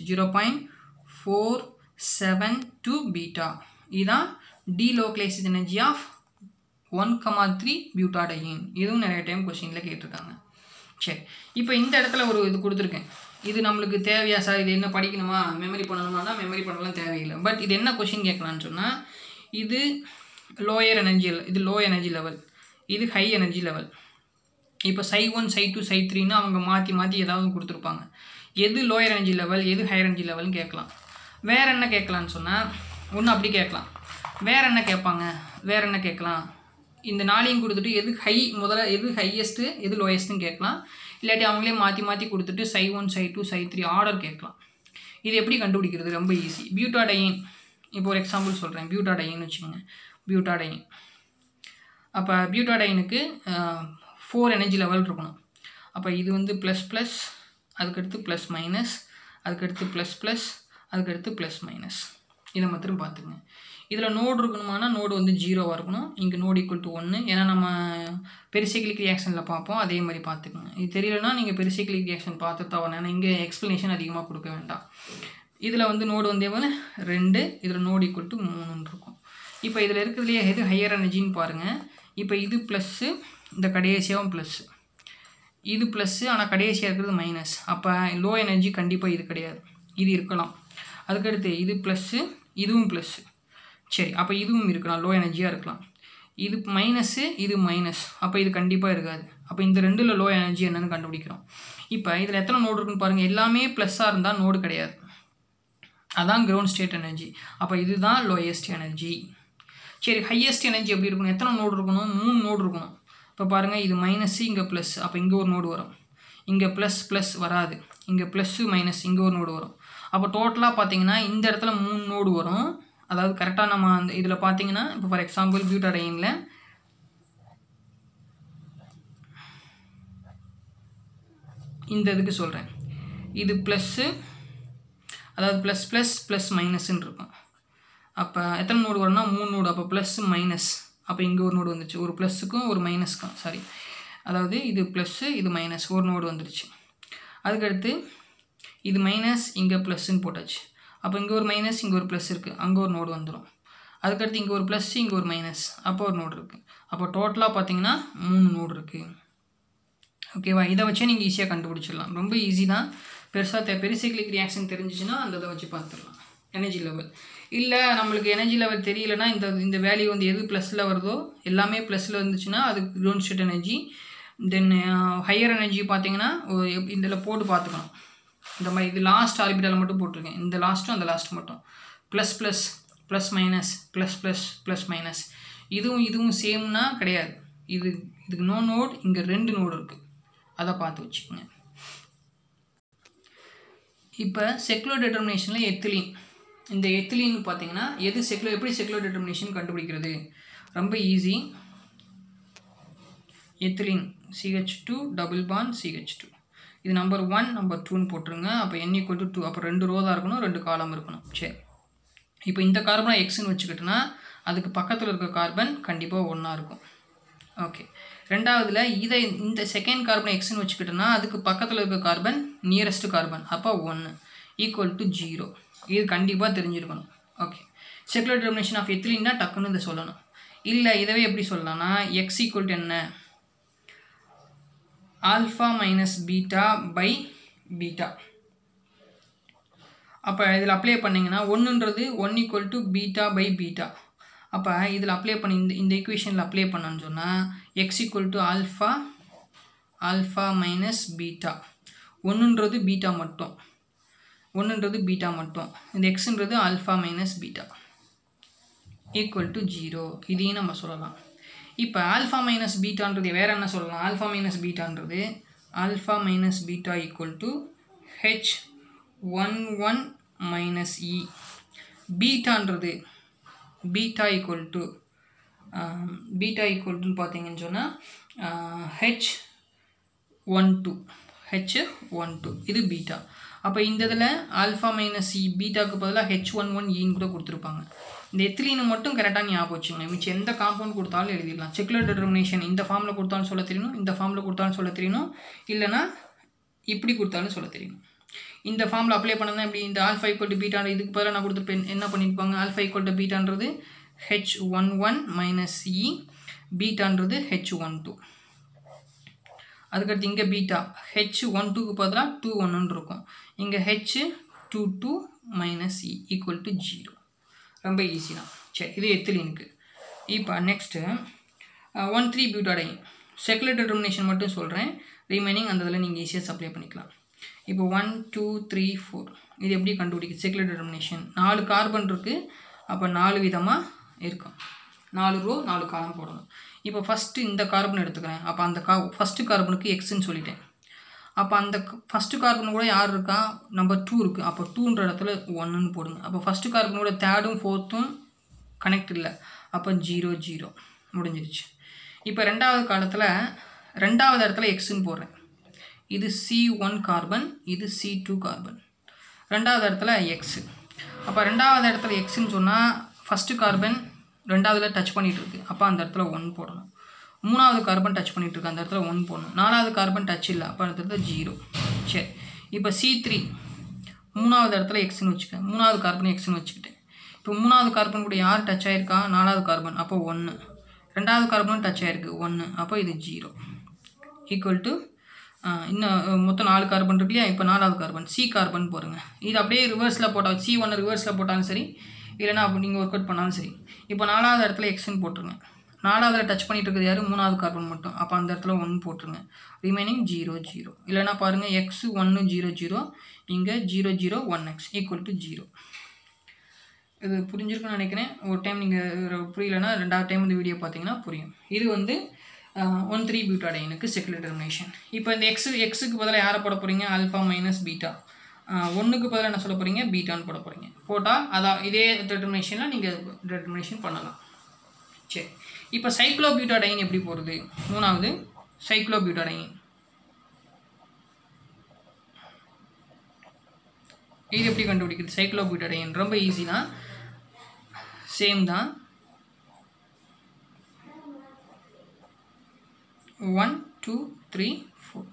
0.472 பீட்டா. இதுதான் டீலோக்கலைசேஷன் எனர்ஜி ஆஃப் 1,3 பியூட்டாடைன். இதுவும் நிறைய டைம் கொஸ்டினில் கேட்டிருக்காங்க. சரி, இப்போ இந்த இடத்துல ஒரு இது கொடுத்துருக்கேன். இது நம்மளுக்கு தேவையா சார், இது என்ன படிக்கணுமா, மெமரி பண்ணணுமானா மெமரி பண்ணலாம் தேவையில்லை. பட் இது என்ன கொஸ்டின் கேட்கலான்னு சொன்னால், இது லோயர் எனர்ஜி, இது லோ எனர்ஜி லெவல், இது ஹை எனர்ஜி லெவல். இப்போ Ψ1 Ψ2 Ψ3ன்னு அவங்க மாற்றி ஏதாவது கொடுத்துருப்பாங்க. எது லோயர் எனர்ஜி லெவல், எது ஹையர் எனர்ஜி லெவல்னு கேட்கலாம். வேறு என்ன கேட்கலான்னு சொன்னால், ஒன்று அப்படி கேட்கலாம். வேறு என்ன கேட்பாங்க, வேறு என்ன கேட்கலாம், இந்த நாளையும் கொடுத்துட்டு எது முதல்ல எது ஹையஸ்ட்டு எது லோயஸ்ட்டுன்னு கேட்கலாம். இல்லாட்டி அவங்களே மாற்றி கொடுத்துட்டு Ψ1 Ψ2 Ψ3 ஆர்டர் கேட்கலாம். இது எப்படி கண்டுபிடிக்கிறது, ரொம்ப ஈஸி. பியூட்டாடைன், இப்போ ஒரு எக்ஸாம்பிள் சொல்கிறேன். பியூட்டாடைன் வச்சுக்கோங்க, பியூட்டாடைன். அப்போ பியூட்டாடைனுக்கு 4 எனர்ஜி லெவல் இருக்கணும். அப்போ இது வந்து ++, அதுக்கடுத்து +-, அதுக்கடுத்து ++, அதுக்கடுத்து +-. இதை மாத்திரம் பார்த்துங்க. இதில் நோடு இருக்கணுமானா நோடு வந்து 0வாக இருக்கணும். இங்கே நோடு = 1, ஏன்னா நம்ம பெரிசைக்கிளிக் ரியாக்ஷனில் பார்ப்போம், அதே மாதிரி பார்த்துக்குங்க. இது தெரியலனா நீங்கள் பெரிசைக்கிளிக் ரியாக்ஷன் பார்த்து தவறு, ஏன்னா இங்கே எக்ஸ்ப்ளனேஷன் அதிகமாக கொடுக்க வேண்டாம். இதில் வந்து நோடு வந்து எவ்வளோ 2, இதில் நோடு = 3 இருக்கும். இப்போ இதில் இருக்கிறதுலையே எது ஹையர் எனர்ஜின்னு பாருங்கள். இப்போ இது ப்ளஸ்ஸு, இந்த கடைசியாகவும் ப்ளஸ்ஸு, இது ப்ளஸ்ஸு, ஆனால் கடைசியாக இருக்கிறது மைனஸ். அப்போ லோ எனர்ஜி கண்டிப்பாக இது கிடையாது, இது இருக்கலாம். அதுக்கடுத்து இது ப்ளஸ்ஸு, இதுவும் ப்ளஸ்ஸு. சரி, அப்போ இதுவும் இருக்கலாம், லோ எனர்ஜியாக இருக்கலாம். இது மைனஸு, இது மைனஸ், அப்போ இது கண்டிப்பாக இருக்காது. அப்போ இந்த ரெண்டில் லோ எனர்ஜி என்னென்னு கண்டுபிடிக்கிறோம். இப்போ இதில் எத்தனை நோடு இருக்குன்னு பாருங்கள். எல்லாமே ப்ளஸ்ஸாக இருந்தால் நோடு கிடையாது, அதான் கிரவுண்ட் ஸ்டேட் எனர்ஜி. அப்போ இதுதான் லோயஸ்ட் எனர்ஜி. சரி, ஹையஸ்ட் எனர்ஜி எப்படி இருக்கணும், எத்தனை நோடு இருக்கணும், 3 நோடு இருக்கணும். இப்போ பாருங்கள், இது மைனஸு, இங்கே ப்ளஸ், அப்போ இங்கே ஒரு நோடு வரும். இங்கே ப்ளஸ் வராது, இங்கே ப்ளஸ்ஸு மைனஸ், இங்கே ஒரு நோடு வரும். அப்போ டோட்டலாக பார்த்தீங்கன்னா இந்த இடத்துல 3 நோடு வரும். அதாவது கரெக்டாக நம்ம அந்த இதில் பார்த்தீங்கன்னா, இப்போ ஃபார் எக்ஸாம்பிள் பியூட்டாடைனில் இந்த இதுக்கு சொல்கிறேன், இது ப்ளஸ்ஸு, அதாவது +++- இருக்கும். அப்போ எத்தனை நோடு வரும்னா 3 நோடு. அப்போ ப்ளஸ் மைனஸ், அப்போ இங்கே ஒரு நோடு வந்துருச்சு, ஒரு ப்ளஸுக்கும் ஒரு மைனஸ்க்கும், சாரி, அதாவது இது ப்ளஸ்ஸு, இது மைனஸ், ஒரு நோடு வந்துருச்சு. அதுக்கடுத்து இது மைனஸ், இங்கே ப்ளஸ்ன்னு போட்டாச்சு. அப்போ இங்கே ஒரு மைனஸ், இங்கே ஒரு ப்ளஸ் இருக்குது, அங்கே ஒரு நோடு வந்துடும். அதுக்கடுத்து இங்கே ஒரு ப்ளஸ், இங்கே ஒரு மைனஸ், அப்போ ஒரு நோடு இருக்குது. அப்போ டோட்டலாக பார்த்தீங்கன்னா 3 நோடு இருக்குது. ஓகேவா, இதை வச்சே நீங்கள் ஈஸியாக கண்டுபிடிச்சிடலாம். ரொம்ப ஈஸி தான். பெருசாக பெரிசைக்கிளிக் ரியாக்ஷன் தெரிஞ்சிச்சுன்னா அந்த இதை வச்சு பார்த்துடலாம். எனர்ஜி லெவல் இல்லை, நம்மளுக்கு எனர்ஜி லெவல் தெரியலனா இந்த வேல்யூ வந்து எது ப்ளஸில் வருதோ எல்லாமே ப்ளஸில் இருந்துச்சுன்னா அது ground state energy. Then higher energy பார்த்தீங்கன்னா இதில் போட்டு பார்த்துக்கணும். இந்த மாதிரி இது லாஸ்ட் ஆர்பிட்டால் மட்டும் போட்டிருக்கேன், இந்த லாஸ்ட்டும் அந்த லாஸ்ட் மட்டும் +++-, இதுவும் சேம்னா கிடையாது. இதுக்கு நோ நோட், இங்கே 2 நோடு இருக்குது, அதை பார்த்து வச்சுக்கோங்க. இப்போ செக்குலர் டிட்டர்மினேஷனில் இந்த எத்திலீன் பார்த்தீங்கன்னா எது எப்படி செக்குலர் டிட்டர்மினேஷன் கண்டுபிடிக்கிறது ரொம்ப easy. Ethylene CH2 double bond CH2 இது நம்பர் 1 நம்பர் 2ன்னு போட்டுருங்க. அப்போ n = 2. அப்போ 2 ரோ தான் இருக்கணும், 2 காலம் இருக்கணும். சரி, இப்போ இந்த கார்பனை எக்ஸ்ன்னு வச்சுக்கிட்டோன்னா அதுக்கு பக்கத்தில் இருக்க கார்பன் கண்டிப்பாக 1 இருக்கும். ஓகே, ரெண்டாவதுல இந்த செகண்ட் கார்பனை எக்ஸ்ன்னு வச்சுக்கிட்டோன்னா அதுக்கு பக்கத்தில் இருக்க கார்பன் நியரஸ்ட் கார்பன், அப்போ 1 = 0. இது கண்டிப்பாக தெரிஞ்சிருக்கணும். ஓகே, செக்குலர் டிட்டர்மினேஷன் ஆஃப் எத்திலீன்னா டக்குன்னு இதை சொல்லணும். இல்லை இதவே எப்படி சொல்லலாம்னா x = என்ன, alpha minus beta by beta. அப்போ இதில் அப்ளை பண்ணிங்கன்னா 1ன்றது 1 = பீட்டா பை பீட்டா. அப்போ இதில் அப்ளை பண்ணி இந்த ஈக்குவேஷனில் அப்ளை பண்ணன்னு சொன்னால் x = ஆல்ஃபா மைனஸ் பீட்டா. 1ன்றது பீட்டா மட்டும், இந்த எக்ஸுன்றது ஆல்ஃபா மைனஸ் பீட்டா = 0. இதையும் நம்ம சொல்லலாம். இப்போ ஆல்ஃபா மைனஸ் பீட்டான்றது வேறு என்ன சொல்லலாம், ஆல்ஃபா மைனஸ் பீட்டான்றது = H11 மைனஸ் E. பீட்டான்றது பீட்டா ஈக்குவல்ட்டுன்னு பார்த்தீங்கன்னு சொன்னால் H12 இது பீட்டா. அப்போ இந்த இதில் ஆல்ஃபா மைனஸ் E பீட்டாவுக்கு பதிலாக H11 ஈன்னு கூட கொடுத்துருப்பாங்க. இந்த எத்திலீனை மட்டும் கரெக்டாக ஞாபகம் வச்சுக்கோங்க. மிச்சம் எந்த காம்பவுண்ட் கொடுத்தாலும் எழுதிடலாம். செக்குலர் டிட்டர்மினேஷன் இந்த ஃபார்மில் கொடுத்தாலும் சொல்ல தெரியணும், இந்த ஃபார்மில் கொடுத்தாலும் சொல்ல தெரியணும், இல்லைனா இப்படி கொடுத்தாலும் சொல்ல தெரியணும். இந்த ஃபார்மில் அப்ளை பண்ணதான் இப்படி இந்த ஆல்ஃபா = பீட்டான இதுக்கு பதிலாக நான் கொடுத்துருப்பேன். என்ன பண்ணியிருப்பாங்க, ஆல்ஃபா = பீட்டான்றது H11 மைனஸ் E, பீட்டான்றது H12. அதுக்கடுத்து இங்கே பீட்டா H12க்கு பதிலாக 21 இருக்கும், இங்கே H22 மைனஸ் E = 0. ரொம்ப ஈஸி தான். சரி, இது எத்திலீனுக்கு. இப்போ நெக்ஸ்ட்டு 1,3-பியூட்டாடைன் செக்குலர் டிட்டர்மினேஷன் மட்டும் சொல்கிறேன், ரிமைனிங் அந்த இதில் நீங்கள் ஈஸியாக சப்ளை பண்ணிக்கலாம். இப்போ 1 2 3 4 இது எப்படி கண்டுபிடிக்குது செக்குலர் டிட்டர்மினேஷன். 4 கார்பன் இருக்குது, அப்போ 4 விதமாக இருக்கும், 4 ரோ 4 காலம் போடணும். இப்போ ஃபஸ்ட்டு இந்த கார்பன் எடுத்துக்கிறேன். அப்போ அந்த ஃபஸ்ட்டு கார்பனுக்கு எக்ஸ்ன்னு சொல்லிட்டேன். அப்போ அந்த ஃபஸ்ட்டு கார்பன் கூட யார் இருக்கா, நம்பர் 2 இருக்குது. அப்போ 2ன்ற இடத்துல 1ன்னு போடுங்க. அப்போ ஃபஸ்ட்டு கார்பனோட 3ம் 4ம் கனெக்ட் இல்லை, அப்போ 0 0 முடிஞ்சிருச்சு. இப்போ ரெண்டாவது இடத்துல எக்ஸ்ன்னு போடுறேன். இது C1 கார்பன், இது C2 கார்பன், ரெண்டாவது இடத்துல எக்ஸு. அப்போ ரெண்டாவது இடத்துல எக்ஸ்ன்னு சொன்னால் ஃபஸ்ட்டு கார்பன் ரெண்டாவதுல டச் பண்ணிகிட்டு இருக்குது, அப்போ அந்த இடத்துல 1 போடணும். மூணாவது கார்பன் டச் பண்ணிகிட்டு இருக்கு, அந்த இடத்துல 1 போடணும். நாலாவது கார்பன் டச் இல்லை, அப்போ அந்த இடத்துல 0. சரி, இப்போ C3 மூணாவது இடத்துல எக்ஸ்ன்னு வச்சுக்கேன், மூணாவது கார்பன் எக்ஸ்ன்னு வச்சுக்கிட்டேன். இப்போ மூணாவது கார்பன் கூட யார் டச் ஆகிருக்கா, நாலாவது கார்பன், அப்போ 1. ரெண்டாவது கார்பன் டச் ஆகிருக்கு 1, அப்போ இது 0 = இன்னும் மொத்தம் 4 கார்பன் இருக்கு இல்லையா. இப்போ நாலாவது கார்பன் C கார்பன் போடுங்க. இது அப்படியே ரிவர்ஸில் போட்டால் C1 ரிவர்ஸில் போட்டாலும் சரி, இல்லைனா அப்போ நீங்கள் ஒர்க் அவுட் பண்ணாலும் சரி. இப்போ நாலாவது இடத்துல எக்ஸ்ன்னு போட்டுருங்க. நாலாவதுல டச் பண்ணிட்டு இருக்குது யார், மூணாவது கார்பன் மட்டும், அப்போ அந்த இடத்துல 1 போட்டுருங்க. ரிமைனிங் 0 0. இல்லைனா பாருங்கள் x1 0 0, இங்கே 0 0 1x = 0. இது புரிஞ்சிருக்குன்னு நினைக்கிறேன். ஒரு டைம் நீங்கள் புரியலைன்னா ரெண்டாவது டைம் இந்த வீடியோ பார்த்தீங்கன்னா புரியும். இது 1,3-பியூட்டாடைனுக்கு செக்குலர் டிட்டர்மினேஷன். இப்போ இந்த எக்ஸுக்கு பதிலாக யாரை போட போகிறீங்க, ஆல்ஃபா மைனஸ் பீட்டா. 1க்கு பதிலாக என்ன சொல்ல போகிறீங்க, பீட்டான்னு போட போகிறீங்க. போட்டால் அதான் இதே டிட்டர்மினேஷனில் நீங்கள் டிட்டர்மினேஷன் பண்ணலாம். சரி, இப்போ சைக்ளோபியூட்டாடைன் எப்படி போகிறது, மூணாவது சைக்ளோபியூட்டாடைன். இது எப்படி கண்டுபிடிக்கிறது சைக்ளோபியூட்டாடைன், ரொம்ப ஈஸி தான், சேம் தான். 1 2 3 4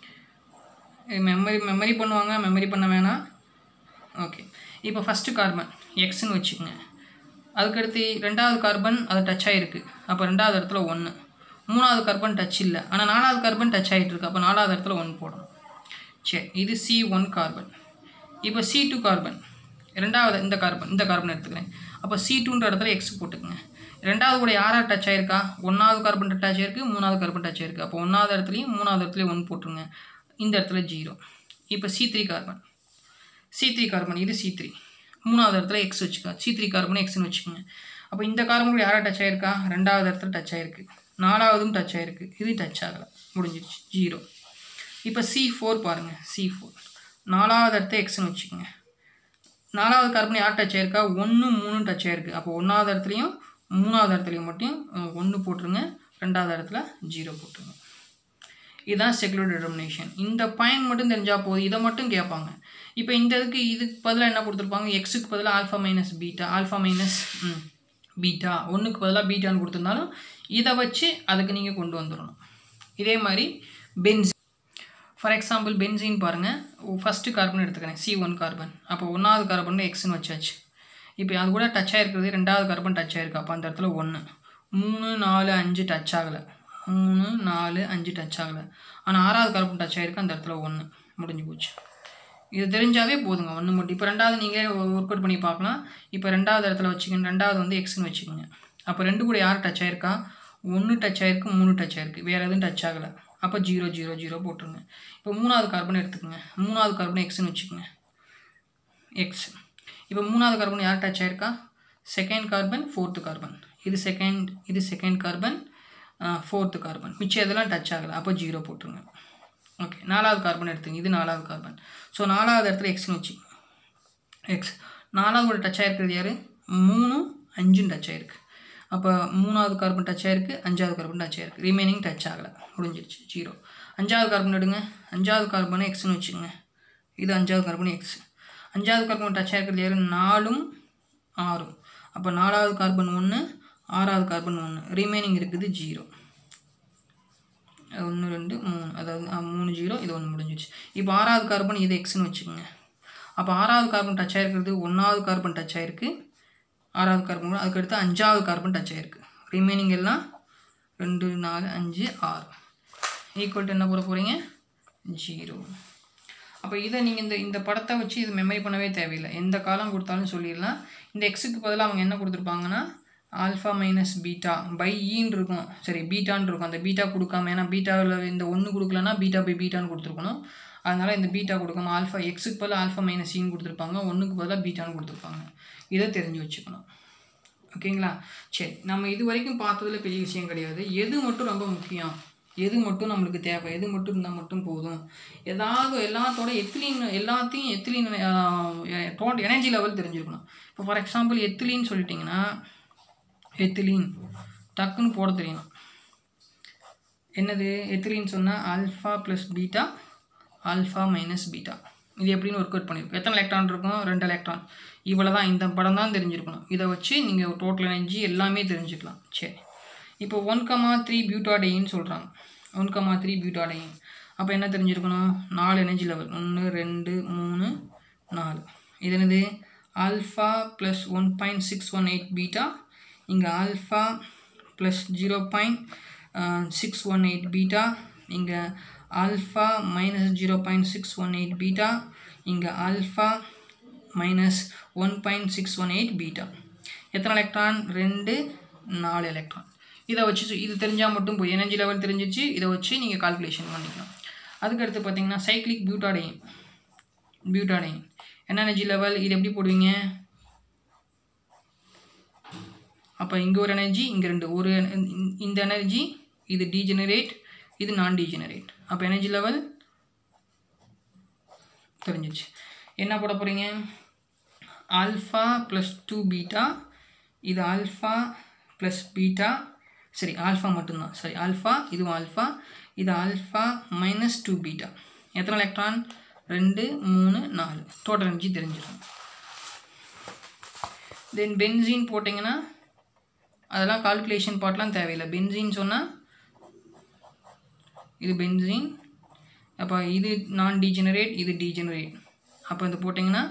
மெமரி பண்ணுவாங்க, மெமரி பண்ண வேணாம். ஓகே, இப்போ ஃபஸ்ட்டு கார்பன் எக்ஸ்ன்னு வச்சுக்கோங்க. அதுக்கடுத்து ரெண்டாவது கார்பன் அது டச் ஆகிருக்கு, அப்போ ரெண்டாவது இடத்துல 1. மூணாவது கார்பன் டச் இல்லை, ஆனால் நாலாவது கார்பன் டச் ஆகிட்டு இருக்கு, அப்போ நாலாவது இடத்துல 1 போடணும். சரி, இது C1 கார்பன். இப்போ C2 கார்பன், ரெண்டாவது இந்த கார்பன் எடுத்துக்கிறேன். அப்போ C2ன்ற இடத்துல எக்ஸ் போட்டுக்குங்க. ரெண்டாவது கூட யாராக டச் ஆகிருக்கா, ஒன்றாவது கார்பன் டச் ஆகிருக்கு, மூணாவது கார்பன் டச் ஆகிருக்கு, அப்போ ஒன்றாவது இடத்துலையும் மூணாவது இடத்துலையும் 1 போட்டுருங்க. இந்த இடத்துல 0. இப்போ C3 கார்பன் இது C3, மூணாவது இடத்துல எக்ஸ் வச்சுக்கோங்க. C3 கார்பன் எக்ஸ்ன்னு வச்சுக்கோங்க. அப்போ இந்த கார்பன் கூட யாராக டச் ஆகிருக்கா, ரெண்டாவது இடத்துல டச் ஆகிருக்கு, நாலாவதும் டச் ஆகிருக்கு, இது டச் ஆகலை, முடிஞ்சிடுச்சு 0. இப்போ C4 பாருங்கள், C4 நாலாவது இடத்துல எக்ஸ்ன்னு வச்சுக்கோங்க. 4வது கார்பன் யார் டச் ஆயிருக்கா 1 3 டச் ஆயிருக்கு அப்போ 1வது இடத்துலையும் 3வது இடத்துலையும் மட்டும் 1 போட்டுருங்க 2வது இடத்துல 0 போட்டுருங்க இதுதான் செகுலர் டிட்டர்மினேஷன் இந்த பாயிண்ட் மட்டும் தெரிஞ்சால் போதும் இதை மட்டும் கேட்பாங்க இப்போ இந்த இதுக்கு பதிலாக என்ன கொடுத்துருப்பாங்க எக்ஸுக்கு பதிலாக ஆல்ஃபா மைனஸ் பீட்டா 1க்கு பதிலாக பீட்டான்னு கொடுத்துருந்தாலும் இதை வச்சு அதுக்கு நீங்கள் கொண்டு வந்துடணும் இதே மாதிரி பென்சின் ஃபார் எக்ஸாம்பிள் பென்சின் பாருங்கள் ஃபஸ்ட்டு கார்பன் எடுத்துக்கிறேன் C1 கார்பன் அப்போ 1வது கார்பன் எக்ஸ்ன்னு வச்சாச்சு இப்போ அது கூட டச் ஆகிருக்கிறது 2வது கார்பன் டச் ஆகிருக்கு அப்போ அந்த இடத்துல 1 3 4 5 டச் ஆகலை 3 4 5 டச் ஆகலை ஆனால் 6வது கார்பன் டச் ஆகிருக்கு அந்த இடத்துல 1 முடிஞ்சு போச்சு இது தெரிஞ்சாவே போதுங்க 1 மட்டும் இப்போ 2வது நீங்கள் ஒர்க் அவுட் பண்ணி பார்க்கலாம் இப்போ 2வது இடத்துல வச்சுக்கோங்க 2வது வந்து எக்ஸ்ன்னு வச்சுக்கோங்க அப்போ 2 கூட யார் டச் ஆகிருக்கா 1 டச் ஆகிருக்கு 3 டச் ஆகிருக்கு வேறு எதுவும் டச் ஆகலை அப்போ 0 0 0 போட்டுருங்க இப்போ 3வது கார்பன் எடுத்துக்கோங்க 3வது கார்பன் எக்ஸ்ன்னு வச்சுக்கோங்க எக்ஸ் இப்போ 3வது கார்பன் யார் டச் ஆகிருக்கா 2nd கார்பன் 4th கார்பன் இது செகண்ட் கார்பன் 4th கார்பன் மிச்சம் இதெல்லாம் டச் ஆகலை அப்போ 0 போட்டுருங்க ஓகே 4வது கார்பன் எடுத்துங்க இது 4வது கார்பன் ஸோ 4வது இடத்துல எக்ஸ்ன்னு வச்சுக்கோங்க எக்ஸ் 4வது கூட டச் ஆகிருக்கிறது யார் 3 5 டச் ஆகிருக்கு அப்போ 3வது கார்பன் டச் ஆகிருக்கு 5வது கார்பன் டச் ஆகிருக்கு ரிமைனிங் டச் ஆகலை முடிஞ்சிருச்சு 0 5வது கார்பன் எடுங்க 5வது கார்பனை எக்ஸ்ன்னு வச்சுக்கோங்க இது 5வது கார்பன் எக்ஸ் 5வது கார்பன் டச் ஆகிருக்கிறது யார் 4 6 அப்போ 4வது கார்பன் 1 6வது கார்பன் 1 ரிமைனிங் இருக்குது 0 1 2 3 அதாவது 3 0 இது 1 முடிஞ்சிச்சு இப்போ 6வது கார்பன் இது எக்ஸ்ன்னு வச்சுக்கோங்க அப்போ 6வது கார்பன் டச் ஆகிருக்கிறது 1வது கார்பன் டச் ஆகிருக்கு 6வது கார்பன் அதுக்கடுத்து 5வது கார்பன் டச் ஆகிருக்கு ரிமைனிங் எல்லாம் 2 4 5 6 ஈக்குவல் டு என்ன போட போகிறீங்க 0 அப்போ இதை நீங்கள் இந்த படத்தை வச்சு இது மெமரி பண்ணவே தேவையில்லை எந்த காலம் கொடுத்தாலும் சொல்லிடலாம் இந்த எக்ஸுக்கு பதிலாக அவங்க என்ன கொடுத்துருப்பாங்கன்னா ஆல்ஃபா மைனஸ் பீட்டா பை ஈன்னு இருக்கும் சரி பீட்டான்னு இருக்கும் அந்த பீட்டா கொடுக்காம ஏன்னா பீட்டாவில் இந்த 1 கொடுக்கலன்னா பீட்டா பை பீட்டான்னு கொடுத்துருக்கணும் அதனால் இந்த பீட்டா கொடுக்காம ஆல்ஃபா எக்ஸுக்கு பதிலாக ஆல்ஃபா மைனஸ் ஈன்னு கொடுத்துருப்பாங்க 1க்கு பதிலாக பீட்டான்னு கொடுத்துருப்பாங்க இதை தெரிஞ்சு வச்சுக்கணும் ஓகேங்களா சரி நம்ம இது வரைக்கும் பார்த்ததில் பெரிய விஷயம் கிடையாது எது மட்டும் ரொம்ப முக்கியம் எது மட்டும் நம்மளுக்கு தேவை எது மட்டும் இருந்தால் மட்டும் போதும் ஏதாவது எல்லாத்தோட எத்திலீன் எனர்ஜி லெவல் தெரிஞ்சிருக்கணும் இப்போ ஃபார் எக்ஸாம்பிள் எத்திலீன் சொல்லிட்டிங்கன்னா எத்திலீன் டக்குன்னு போட தெரியணும் என்னது எத்திலீன் சொன்னால் alpha plus beta alpha minus beta இது எப்படின்னு ஒர்க் அவுட் பண்ணியிருக்கோம் எத்தனை எலக்ட்ரான் இருக்கும் 2 எலக்ட்ரான் இவ்வளோ தான் இந்த படம் தான் தெரிஞ்சிருக்கணும் இதை வச்சு நீங்கள் டோட்டல் எனர்ஜி எல்லாமே தெரிஞ்சுக்கலாம் சரி இப்போ 1,3 பியூட்டாடைன்னு சொல்கிறாங்க 1,3 பியூட்டாடைன் அப்போ என்ன தெரிஞ்சிருக்கணும் 4 எனர்ஜி லெவல் 1 2 3 4 இது என்னது ஆல்ஃபா ப்ளஸ் 1.618 பீட்டா இங்கே ஆல்ஃபா ப்ளஸ் 0.618 பீட்டா இங்கே ஆல்ஃபா மைனஸ் 0.618 பீட்டா இங்கே ஆல்ஃபா மைனஸ் 1.618 பீட்டா எத்தனை எலக்ட்ரான் 2 4 எலக்ட்ரான் இதை வச்சு இது தெரிஞ்சால் மட்டும் போய் எனர்ஜி லெவல் தெரிஞ்சிச்சு இதை வச்சு நீங்கள் கால்குலேஷன் பண்ணிக்கலாம் அதுக்கடுத்து பார்த்தீங்கன்னா சைக்ளிக் பியூட்டாடைன் என்ன எனர்ஜி லெவல் இது எப்படி போடுவீங்க அப்போ இங்கே ஒரு எனர்ஜி இங்கே 2 இந்த எனர்ஜி இது டீஜெனரேட் இது நான் டீஜெனரேட் அப்போ எனர்ஜி லெவல் தெரிஞ்சிச்சு என்ன போட போகிறீங்க ஆல்ஃபா ப்ளஸ் 2 பீட்டா இது ஆல்ஃபா ப்ளஸ் பீட்டா சரி ஆல்ஃபா மட்டும்தான் சரி ஆல்ஃபா இதுவும் ஆல்ஃபா இது ஆல்ஃபா மைனஸ் 2 பீட்டா எத்தனை எலக்ட்ரான் 2 3 4 டோட்டல் எனர்ஜி தெரிஞ்சிடும் தென் பென்சீன் போட்டிங்கன்னா அதெல்லாம் கால்குலேஷன் பார்ட்லாம் தேவையில்லை பென்சீன் சொன்னால் இது பென்சீன் அப்போ இது நான் டீஜெனரேட் இது டீஜெனரேட் அப்போ இது போட்டிங்கன்னா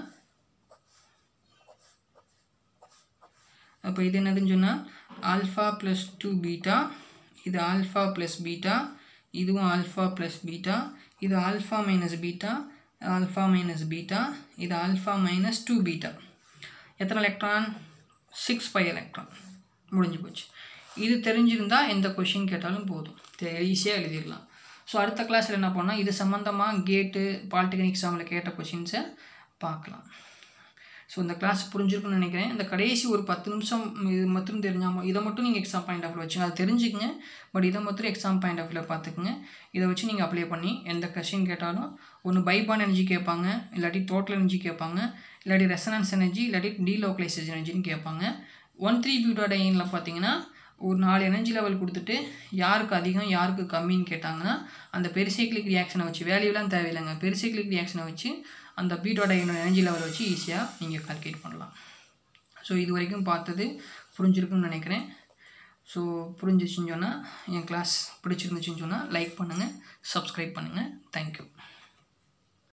அப்போ இது என்னதுன்னு சொன்னால் ஆல்ஃபா ப்ளஸ் 2 பீட்டா இது ஆல்ஃபா ப்ளஸ் பீட்டா இதுவும் ஆல்ஃபா ப்ளஸ் பீட்டா இது alpha minus beta alpha minus beta இது ஆல்ஃபா மைனஸ் 2 பீட்டா எத்தனை எலக்ட்ரான் 6 பை எலக்ட்ரான் முடிஞ்சு போச்சு இது தெரிஞ்சிருந்தால் எந்த கொஷின் கேட்டாலும் போதும் ஈஸியாக எழுதிடலாம் ஸோ அடுத்த கிளாஸில் என்ன பண்ணால் இது சம்மந்தமாக கேட்டு பாலிடெக்னிக் எக்ஸாமில் கேட்ட கொஷின்ஸை பார்க்கலாம் ஸோ இந்த கிளாஸ் புரிஞ்சிருக்குன்னு நினைக்கிறேன். இந்த கடைசி ஒரு 10 நிமிஷம் இது மட்டும் தெரிஞ்சாமல் இதை மட்டும் நீங்கள் எக்ஸாம் பாயிண்ட் ஆஃப் வியூ வச்சுங்க. அது தெரிஞ்சுக்கங்க. பட் இதை மட்டும் எக்ஸாம் பாயிண்ட் ஆஃப் வியூவில் பார்த்துக்குங்க. இதை வச்சு நீங்கள் அப்ளை பண்ணி எந்த கொஸ்டின் கேட்டாலும் ஒன்று பைபாண்ட் எனர்ஜி கேட்பாங்க, இல்லாட்டி டோட்டல் எனர்ஜி கேட்பாங்க, இல்லாட்டி ரெசனன்ஸ் எனர்ஜி, இல்லாட்டி டீலோக்கலைசேஷன் எனர்ஜின்னு கேட்பாங்க. 1,3-பியூட்டாடைனில் பார்த்தீங்கன்னா ஒரு 4 எனர்ஜி லெவல் கொடுத்துட்டு யாருக்கு அதிகம் யாருக்கு கம்மின்னு கேட்டாங்கன்னா அந்த பெரிசைக்ளிக் ரியாக்ஷனை வச்சு வேல்யூலாம் தேவையில்லைங்க. பெரிசைக்ளிக் ரியாக்ஷனை வச்சு அந்த பியூட்டாடைனோட எனர்ஜி லெவலை வச்சு ஈஸியாக நீங்கள் கால்குலேட் பண்ணலாம். ஸோ இது வரைக்கும் பார்த்தது புரிஞ்சிருக்குன்னு நினைக்கிறேன். ஸோ புரிஞ்சிச்சுன்னு சொன்னால் என் கிளாஸ் பிடிச்சிருந்துச்சுன்னு சொன்னால் லைக் பண்ணுங்கள், சப்ஸ்கிரைப் பண்ணுங்கள். தேங்க்யூ.